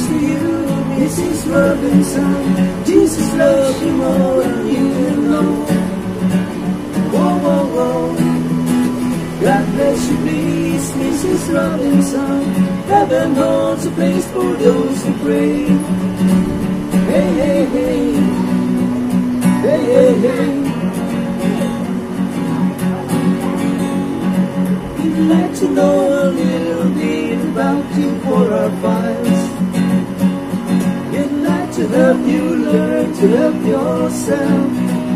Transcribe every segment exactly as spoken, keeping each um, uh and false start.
to you, Missus Robinson. Jesus loves you more than you know. Whoa, whoa, whoa. God bless you, please, Missus Robinson. Heaven holds a place for those who pray. Hey, hey, hey. Hey, hey, hey. We'd like to know a little bit about you for our files. We'd like to help you learn to help yourself.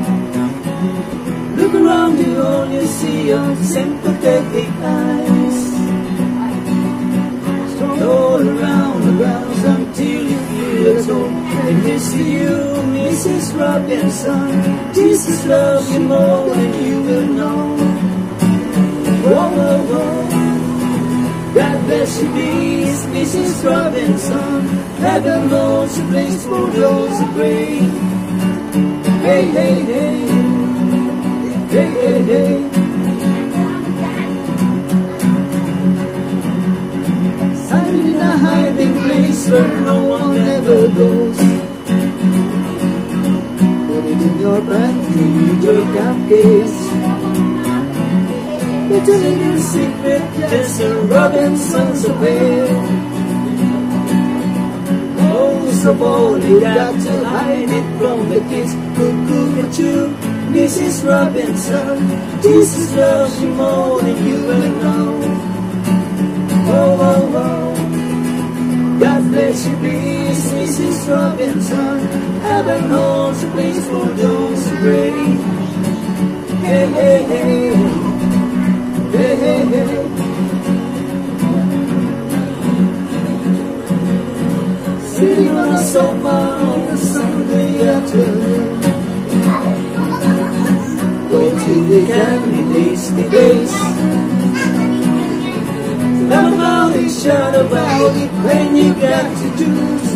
Look around you, all you see are sympathetic eyes. All around the grounds until you feel at home. And here's to you, Missus Robinson. Jesus loves you more than you will know. Whoa, whoa, whoa. God bless you, please, Missus Robinson. Heaven holds a place for those who pray. Hey, hey, hey. Hey, hey, hey. Hide in a hiding place where no one ever goes. Put it in your pantry, your cupcakes. It's a little secret, just a Robinson's affair. Most of all, you got to hide it from the kids. Cuckoo at you, Missus Robinson. Jesus loves you more than you will know. Oh, oh, oh. God bless you, please, Missus Robinson. Heaven holds a place for those who pray. Hey, hey, hey. Hey, hey, hey. Sitting on a sofa on a Sunday afternoon. Going to the candy tasty days. Never found each other about it when you got to choose.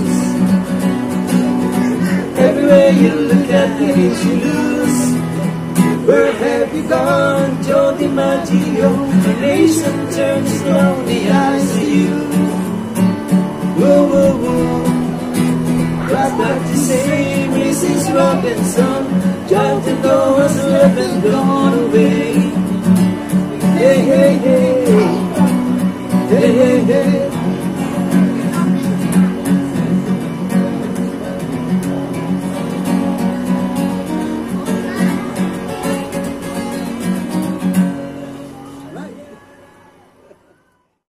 Everywhere you look at it, you lose. Where have you gone, Joe DiMaggio? The nation turns lonely eyes to you. Whoa, whoa, whoa. I'd like to say, Missus Robinson, drive the doors, let them go.